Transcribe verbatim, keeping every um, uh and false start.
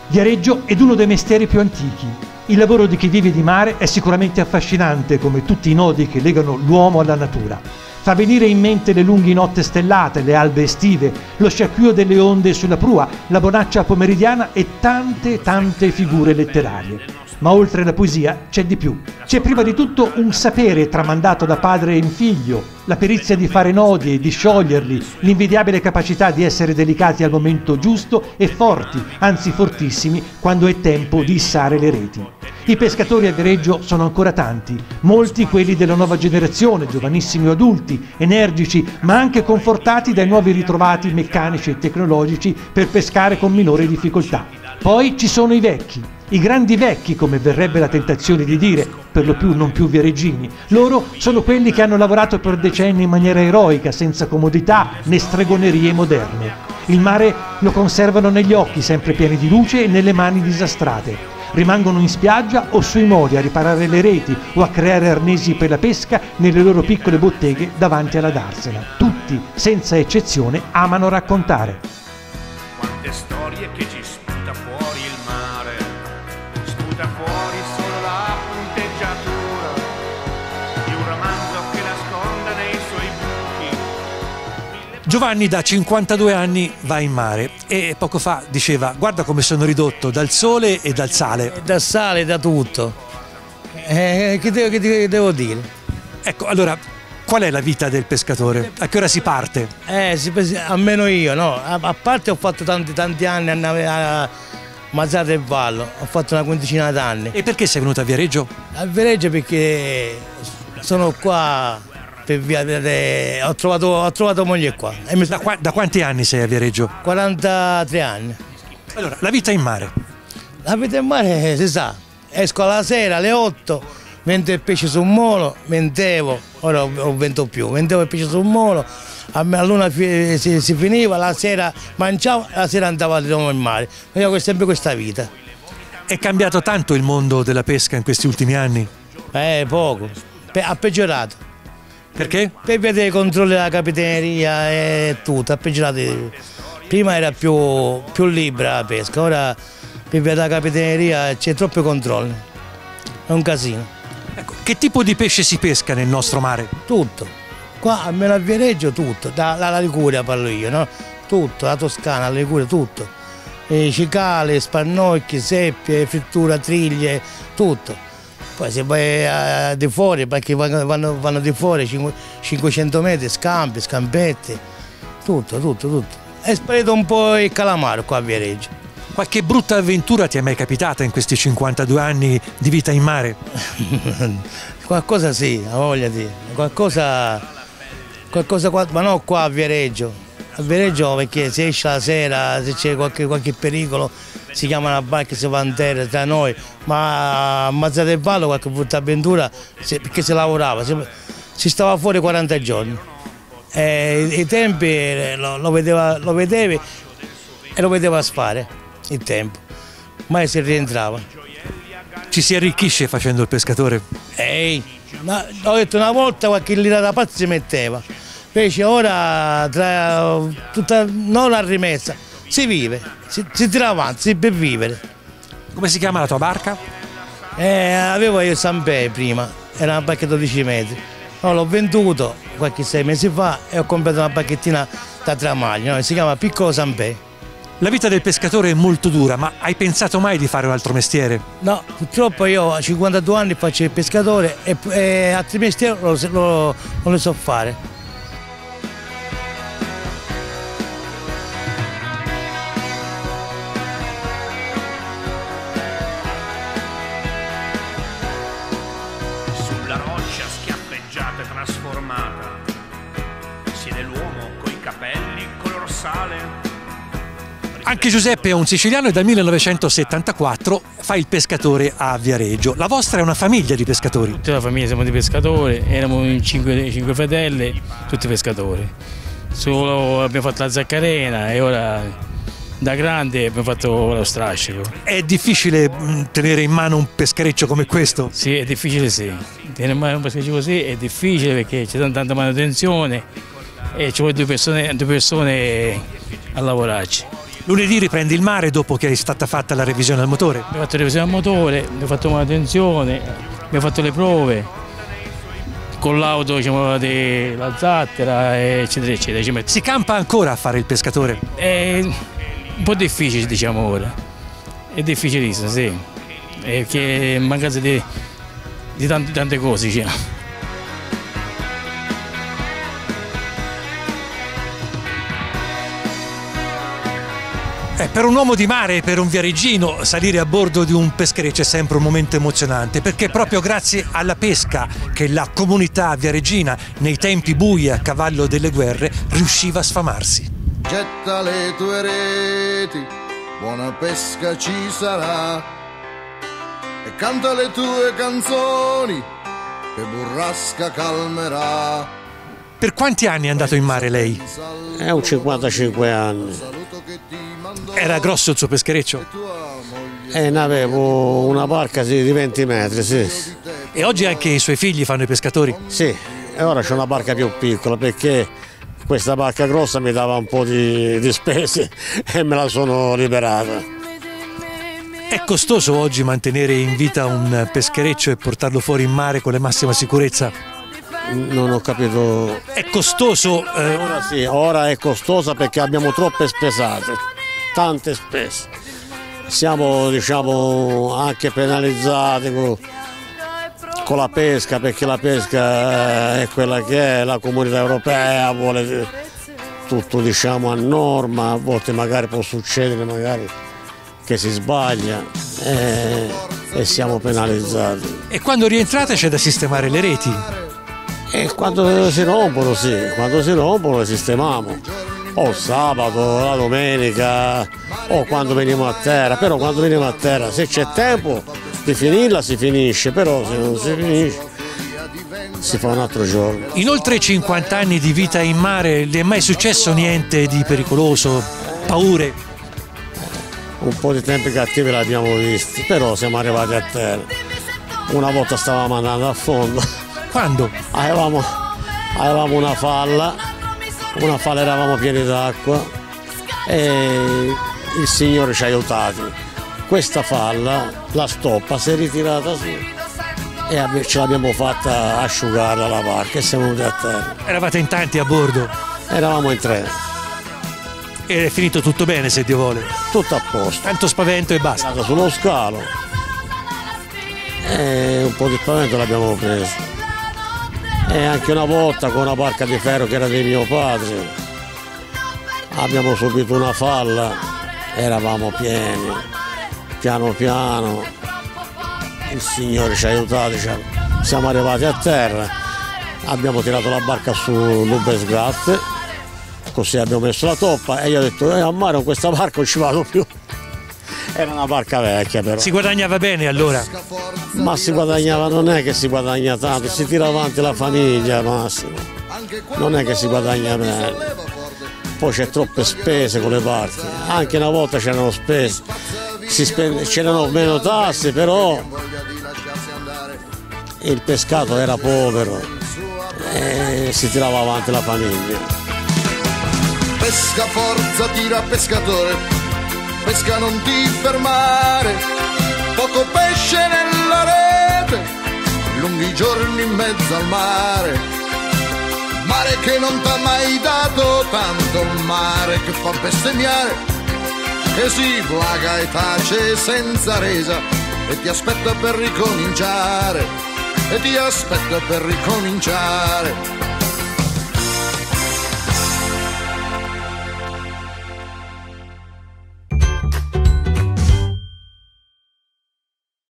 Viareggio è uno dei mestieri più antichi. Il lavoro di chi vive di mare è sicuramente affascinante, come tutti i nodi che legano l'uomo alla natura. Fa venire in mente le lunghe notti stellate, le albe estive, lo sciacquio delle onde sulla prua, la bonaccia pomeridiana e tante tante figure letterarie. Ma oltre alla poesia c'è di più. C'è prima di tutto un sapere tramandato da padre in figlio, la perizia di fare nodi e di scioglierli, l'invidiabile capacità di essere delicati al momento giusto e forti, anzi fortissimi, quando è tempo di issare le reti. I pescatori a Viareggio sono ancora tanti, molti quelli della nuova generazione, giovanissimi o adulti, energici, ma anche confortati dai nuovi ritrovati meccanici e tecnologici per pescare con minore difficoltà. Poi ci sono i vecchi. I grandi vecchi, come verrebbe la tentazione di dire, per lo più non più viareggini. Loro sono quelli che hanno lavorato per decenni in maniera eroica, senza comodità né stregonerie moderne. Il mare lo conservano negli occhi, sempre pieni di luce, e nelle mani disastrate. Rimangono in spiaggia o sui moli a riparare le reti o a creare arnesi per la pesca nelle loro piccole botteghe davanti alla darsena. Tutti, senza eccezione, amano raccontare. Quante storie che ci sputa fuori il mare, sputa fuori solo la punteggiatura di un romanzo che nasconde nei suoi buchi. Giovanni da cinquantadue anni va in mare e poco fa diceva: guarda come sono ridotto dal sole e dal sale. Dal sale, da tutto. Eh, che, devo, che devo dire? Ecco, allora, qual è la vita del pescatore? A che ora si parte? Eh, si, almeno io, no. A, a parte ho fatto tanti, tanti anni a, a Mazzara del Vallo, ho fatto una quindicina d'anni. E perché sei venuto a Viareggio? A Viareggio perché sono qua per via de, ho, trovato, ho trovato moglie qua. E mi... da, qua, da quanti anni sei a Viareggio? quarantatré anni. Allora, la vita in mare? La vita in mare si sa, esco alla sera alle otto, vendo il pesce sul molo, vendevo, ora ho vento più, vendevo il pesce sul molo, a luna si, si finiva, la sera mangiavo, la sera andavo di nuovo in mare. Io ho sempre questa vita. È cambiato tanto il mondo della pesca in questi ultimi anni? Eh, poco, ha peggiorato. Perché? Per via dei controlli della capitaneria e tutto, ha peggiorato. Prima era più, più libera la pesca, ora per via della capitaneria c'è troppi controlli, è un casino. Ecco, che tipo di pesce si pesca nel nostro mare? Tutto, qua almeno a Viareggio tutto, dalla Liguria parlo io, no? Tutto, la Toscana, la Liguria, tutto. E cicale, spannocchi, seppie, frittura, triglie, tutto. Poi se vai a, di fuori, perché vanno, vanno di fuori cinquecento metri, scampi, scampetti, tutto, tutto, tutto. È sparito un po' il calamaro qua a Viareggio. Qualche brutta avventura ti è mai capitata in questi cinquantadue anni di vita in mare? Qualcosa sì, ha voglia di. Qualcosa, qualcosa qua, ma non qua a Viareggio. A Viareggio perché se esce la sera, se c'è qualche, qualche pericolo, si chiama una barca e si va in terra tra noi, ma a Mazzara del Vallo qualche brutta avventura perché si lavorava, si, si stava fuori quaranta giorni. E i tempi lo, lo, vedeva, lo vedevi e lo vedeva fare, il tempo, mai si rientrava. Ci si arricchisce facendo il pescatore? Ehi, ma, ho detto una volta qualche lira da pazzo si metteva, invece ora tra tutta, non la rimessa, si vive, si, si tira avanti, si per vivere. Come si chiama la tua barca? Eh, avevo io il Sanpei prima, era una barca dodici metri. No, l'ho venduto qualche sei mesi fa e ho comprato una bacchettina da Tramaglio, no? Si chiama Piccolo Sanpei. La vita del pescatore è molto dura, ma hai pensato mai di fare un altro mestiere? No, purtroppo io a cinquantadue anni faccio il pescatore e, e altri mestieri lo, lo, non li so fare. Sulla roccia schiaffeggiata e trasformata siede l'uomo coi capelli color sale. Anche Giuseppe è un siciliano e dal millenovecentosettantaquattro fa il pescatore a Viareggio. La vostra è una famiglia di pescatori? Tutta la famiglia siamo di pescatori, erano in cinque, cinque fratelli, tutti pescatori. Solo abbiamo fatto la zaccarena e ora da grande abbiamo fatto lo strascico. È difficile tenere in mano un peschereccio come questo? Sì, è difficile sì. Tenere in mano un peschereccio così è difficile perché c'è tanta manutenzione e ci vuole due persone, due persone a lavorarci. Lunedì riprendi il mare dopo che è stata fatta la revisione al motore. Abbiamo fatto la revisione al motore, abbiamo fatto manutenzione, abbiamo fatto le prove, con l'auto diciamo, la zattera, eccetera, eccetera. Ci metto. Si campa ancora a fare il pescatore? È un po' difficile, diciamo ora. È difficilissimo, sì. Perché in mancanza di, di tante, tante cose, diciamo. Eh, per un uomo di mare e per un viareggino salire a bordo di un peschereccio è sempre un momento emozionante, perché è proprio grazie alla pesca che la comunità viareggina nei tempi bui a cavallo delle guerre riusciva a sfamarsi. Getta le tue reti, buona pesca ci sarà, e canta le tue canzoni che burrasca calmerà. Per quanti anni è andato in mare lei? È un cinquantacinque anni. Era grosso il suo peschereccio? E ne avevo una barca sì, di venti metri, sì. E oggi anche i suoi figli fanno i pescatori? Sì, e ora c'è una barca più piccola perché questa barca grossa mi dava un po' di, di spese e me la sono liberata. È costoso oggi mantenere in vita un peschereccio e portarlo fuori in mare con la massima sicurezza? Non ho capito. È costoso? Eh... Ora sì, ora è costosa perché abbiamo troppe spesate, tante spese. Siamo diciamo anche penalizzati con, con la pesca, perché la pesca è quella che è, la comunità europea vuole tutto diciamo a norma, a volte magari può succedere magari che si sbaglia e, e siamo penalizzati. E quando rientrate c'è da sistemare le reti? E quando si rompono, sì, quando si rompono le sistemiamo, o sabato, la domenica, o quando veniamo a terra, però quando veniamo a terra, se c'è tempo di finirla si finisce, però se non si finisce si fa un altro giorno. In oltre cinquanta anni di vita in mare le è mai successo niente di pericoloso, paure? Un po' di tempi cattivi l'abbiamo visti, però siamo arrivati a terra. Una volta stavamo andando a fondo. Quando? Avevamo, avevamo una falla, una falla eravamo pieni d'acqua e il Signore ci ha aiutati. Questa falla, la stoppa, si è ritirata su e ce l'abbiamo fatta asciugare dalla barca e siamo venuti a terra. Eravate in tanti a bordo? Eravamo in tre. E è finito tutto bene, se Dio vuole? Tutto a posto. Tanto spavento e basta. È sullo scalo e un po' di spavento l'abbiamo preso. E anche una volta con una barca di ferro che era di mio padre abbiamo subito una falla, eravamo pieni, piano piano il Signore ci ha aiutati, siamo arrivati a terra, abbiamo tirato la barca su Lubesgatte, così abbiamo messo la toppa e io ho detto eh, a mare con questa barca non ci vado più. Era una barca vecchia però. Si guadagnava bene allora? Ma si guadagnava, non è che si guadagna tanto, si tira avanti la famiglia Massimo, non è che si guadagna bene. Poi c'è troppe spese con le barche, anche una volta c'erano spese, c'erano meno tasse però il pescato era povero e si tirava avanti la famiglia. Pesca forza, tira pescatore, pesca non ti fermare, poco pesce nella rete, lunghi giorni in mezzo al mare, mare che non t'ha mai dato tanto, mare che fa bestemmiare, che si plaga e tace senza resa e ti aspetta per ricominciare, e ti aspetta per ricominciare.